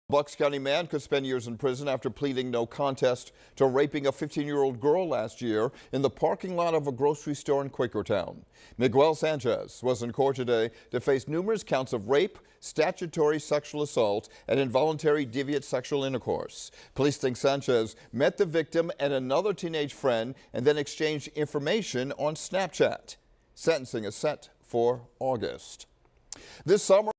Bucks County man could spend years in prison after pleading no contest to raping a 15-year-old girl last year in the parking lot of a grocery store in Quakertown. Miguel Sanchez was in court today to face numerous counts of rape, statutory sexual assault, and involuntary deviant sexual intercourse. Police think Sanchez met the victim and another teenage friend and then exchanged information on Snapchat. Sentencing is set for August. This summer,